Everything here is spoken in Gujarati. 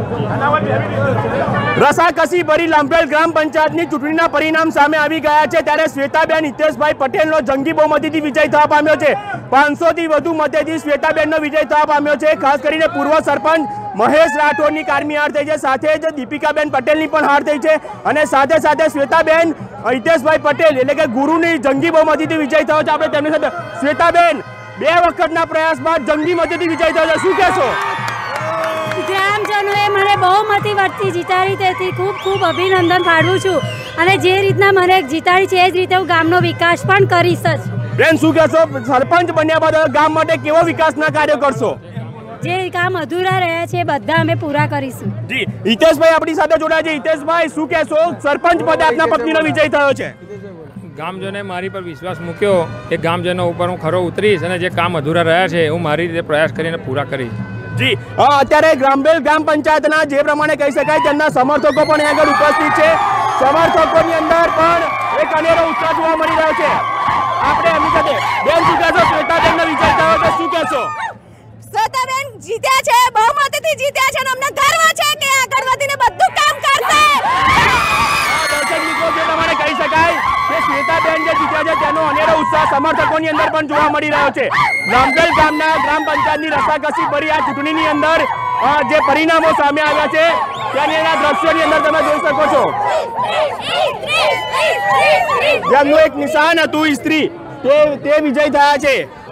રસાકસી ભરી લાંભેલ ગ્રામ પંચાયતની ચૂંટણીના પરિણામ સામે આવી ગયા છે ત્યારે શ્વેતાબેન હિતેશભાઈ પટેલનો જંગી બહુમતીથી વિજય થવા પામ્યો છે। 500 થી વધુ મતેથી શ્વેતાબેનનો વિજય થવા પામ્યો છે। ખાસ કરીને પૂર્વ સરપંચ મહેશ રાઠોડની કારમી હાર થઈ છે, સાથે જ દીપિકાબેન પટેલની પણ હાર થઈ છે અને સાથે સાથે શ્વેતાબેન હિતેશભાઈ પટેલ એટલે કે ગુરુની જંગી બહુમતીથી વિજય થયો છે। આપણે તેમની સાથે શ્વેતાબેન, 2 વખતના પ્રયાસ બાદ જંગી મતેથી વિજય થયો છે, શું કહેશો? ગ્રામજનોએ મને બહુમતી વટથી જીતાડી તેથી ખૂબ ખૂબ અભિનંદન પાઠવું છું અને જે રીતના મને જીતાડી છે એ જ રીતે હું ગામનો વિકાસ પણ કરીશ જ। બેન, શું કહેશો? સરપંચ બન્યા બાદ ગામ માટે કેવો વિકાસના કાર્યો કરશો? જે કામ અધૂરા રહ્યા છે બધા અમે પૂરા કરીશું। જી, હિતેશભાઈ આપણી સાથે જોડાયા છે। હિતેશભાઈ, શું કહેશો? સરપંચ પદે આપના પત્નીનો વિજય થયો છે। ગામજનોએ મારી પર વિશ્વાસ મૂક્યો, એ ગામજનો ઉપર હું ખરો ઉતરીશ અને જે કામ અધૂરા રહ્યા છે હું મારી રીતે પ્રયાસ કરીને પૂરા કરીશ। જી, અત્યારે ગ્રામબેલ ગ્રામ પંચાયતના જે પ્રમાણે કહી શકાય તેમના સમર્થકો પણ અહીં આગળ ઉપસ્થિત છે। સમર્થકોની અંદર પણ એક અનેરો ઉત્સાહ જોવા મળી રહ્યો છે। આપણે એમની સાથે બેન, શું કહેશો? શ્વેતાબેનનો વિજય થયો છે, શું કહેશો? શ્વેતાબેન જીત્યા છે, બહુમતીથી જીત્યા છે અને અમને ગર્વ છે કે આગળ વધીને બધું કામ કરશે। દર્શક મિત્રો, જે પ્રમાણે કહી શકાય કે શ્વેતાબેન જે જીત્યા છે તેનો અનેરો ઉત્સાહ સમર્થકોની અંદર પણ જોવા મળી રહ્યો છે। લાંભેલ ગામના ગ્રામ પંચાયતની રસાકસી ભરી આ ચૂંટણીની અંદર જે પરિણામો સામે આવ્યા છે તેની દ્રશ્યોની અંદર તમે જોઈ શકો છો, જેમનું એક નિશાન હતું સ્ત્રી, તે વિજય થયા છે।